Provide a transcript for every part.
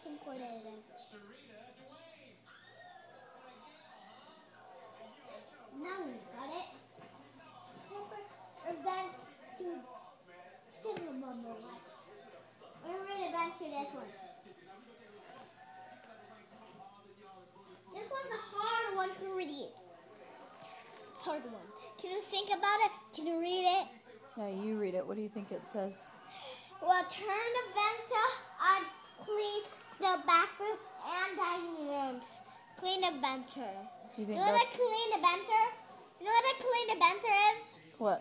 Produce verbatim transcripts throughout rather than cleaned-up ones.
think what it is. Now we got it. Event to different number one. We're going to back to this one. This one's a hard one to read. Hard one. Can you think about it? Can you read it? Yeah, you read it. What do you think it says? Well, turn the vent on, clean the bathroom and dining rooms. Clean the bencher. You think you know what that's... a clean the bencher? You know what a clean the bencher is? What?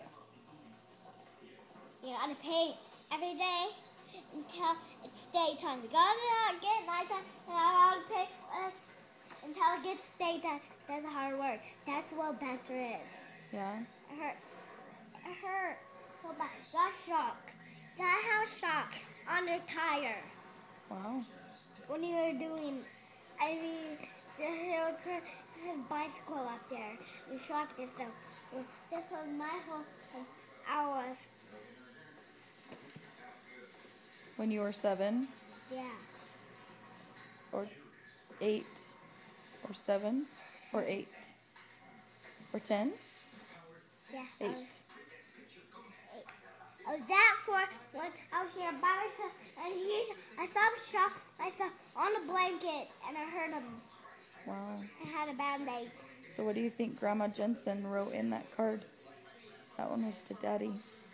You gotta paint every day until it's daytime. You gotta get nighttime and I gotta paint uh, until it gets daytime. That's hard work. That's what bencher is. Yeah? It hurts. It hurts so bad. Got shock. That has shock on your tire. Wow. When you're doing, I mean, the hill trip, bicycle up there, you shock this up. This was my whole hours. When you were seven? Yeah. Or eight? Or seven? Or eight? Or ten? Yeah. Eight. Um, eight. I was that for when I was here by myself, and he, I saw him shock myself on a blanket, and I heard him. Wow. I had a band-aid. So what do you think Grandma Jensen wrote in that card? That one was to Daddy.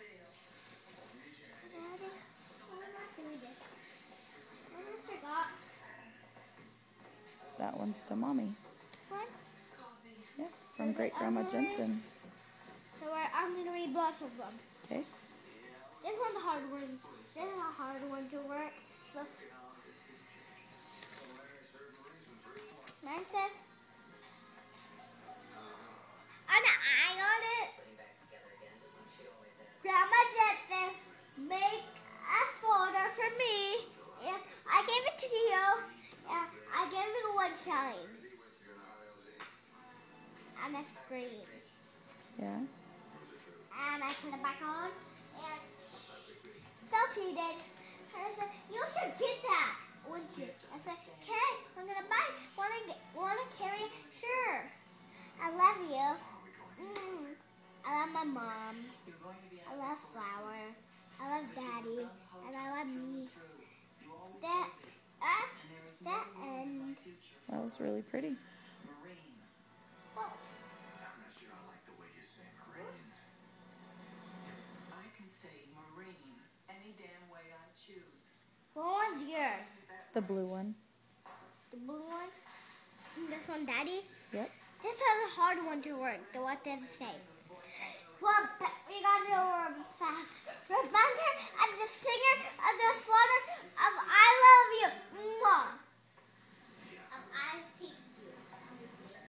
That one's to Mommy. What? Yeah, from Great Grandma Jensen. So I'm going to read both of them. Okay. This one's a hard one. This is a hard one to work. So, mine says, an eye on it. Grandma Jensen, make a folder for me. And I gave it to you. And I gave it one shine. And a screen. Yeah. And I put it back on. And so she did. I said, you should get that, wouldn't you? I said, okay, I'm gonna buy it. Wanna get, wanna carry it? Sure. I love you. Mm. I love my mom. I love Flower. I love Daddy. And I love me. That, uh, that end. That was really pretty. Oh. What one's yours? The blue one. The blue one? And this one Daddy's? Yep. This is a hard one to work. The what does it say?